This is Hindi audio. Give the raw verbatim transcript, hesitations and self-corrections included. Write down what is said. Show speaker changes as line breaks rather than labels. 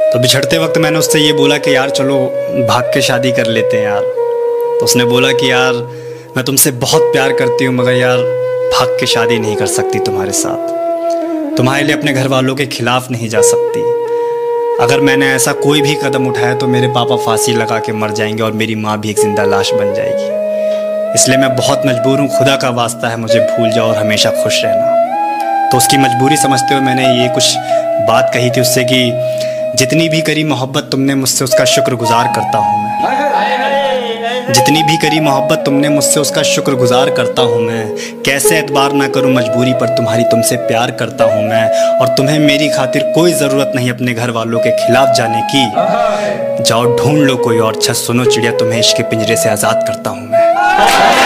तो बिछड़ते वक्त मैंने उससे ये बोला कि यार चलो भाग के शादी कर लेते हैं यार। तो उसने बोला कि यार मैं तुमसे बहुत प्यार करती हूँ, मगर यार भाग के शादी नहीं कर सकती तुम्हारे साथ, तुम्हारे लिए अपने घर वालों के खिलाफ नहीं जा सकती। अगर मैंने ऐसा कोई भी कदम उठाया तो मेरे पापा फांसी लगा के मर जाएंगे और मेरी माँ भी एक जिंदा लाश बन जाएगी। इसलिए मैं बहुत मजबूर हूँ, खुदा का वास्ता है मुझे भूल जाओ और हमेशा खुश रहना। तो उसकी मजबूरी समझते हुए मैंने ये कुछ बात कही थी उससे कि जितनी भी करी मोहब्बत तुमने मुझसे उसका शुक्रगुजार करता हूँ मैं, जितनी भी करी मोहब्बत तुमने मुझसे उसका शुक्रगुजार करता हूँ मैं। कैसे एतबार ना करूँ मजबूरी पर तुम्हारी, तुमसे प्यार करता हूँ मैं। और तुम्हें मेरी खातिर कोई ज़रूरत नहीं अपने घर वालों के खिलाफ जाने की। जाओ ढूंढ लो कोई और छत, सुनो चिड़िया तुम्हें इश्क के पिंजरे से आज़ाद करता हूँ मैं।